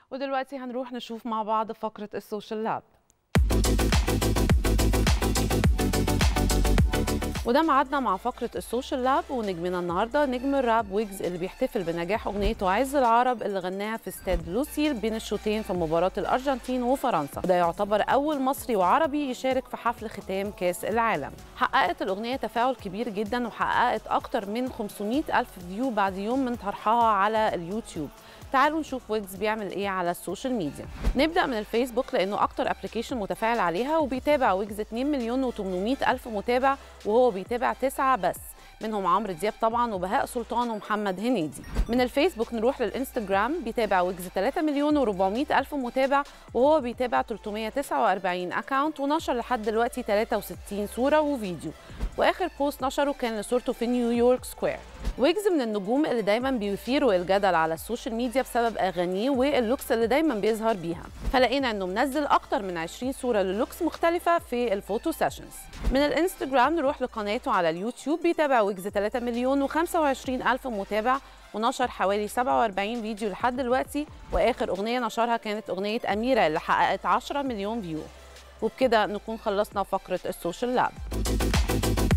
ودلوقتي هنروح نشوف مع بعض فقرة السوشيال لاب. وده ميعادنا مع فقرة السوشيال لاب، ونجمنا النهارده نجم الراب ويجز اللي بيحتفل بنجاح أغنيته عز العرب اللي غناها في استاد لوسيل بين الشوطين في مباراة الأرجنتين وفرنسا، وده يعتبر أول مصري وعربي يشارك في حفل ختام كأس العالم. حققت الأغنية تفاعل كبير جدا وحققت أكتر من 500 ألف فيو بعد يوم من طرحها على اليوتيوب. تعالوا نشوف ويجز بيعمل ايه على السوشيال ميديا. نبدأ من الفيسبوك لأنه أكتر ابلكيشن متفاعل عليها، وبيتابع ويجز 2 مليون و800 ألف متابع، وهو بيتابع 9 بس، منهم عمرو دياب طبعا وبهاء سلطان ومحمد هنيدي. من الفيسبوك نروح للإنستجرام، بيتابع ويجز 3 مليون و400 ألف متابع، وهو بيتابع 349 أكاونت، ونشر لحد دلوقتي 63 صورة وفيديو، وآخر بوست نشره كان لصورته في نيويورك سكوير. ويجز من النجوم اللي دايما بيثيروا الجدل على السوشيال ميديا بسبب اغانيه واللوكس اللي دايما بيظهر بيها، فلقينا انه منزل اكتر من 20 صوره للوكس مختلفه في الفوتو سيشنز. من الانستجرام نروح لقناته على اليوتيوب، بيتابع ويجز 3 مليون و25 الف متابع، ونشر حوالي 47 فيديو لحد دلوقتي، واخر اغنيه نشرها كانت اغنيه اميره اللي حققت 10 مليون فيو. وبكده نكون خلصنا فقره السوشيال لاب.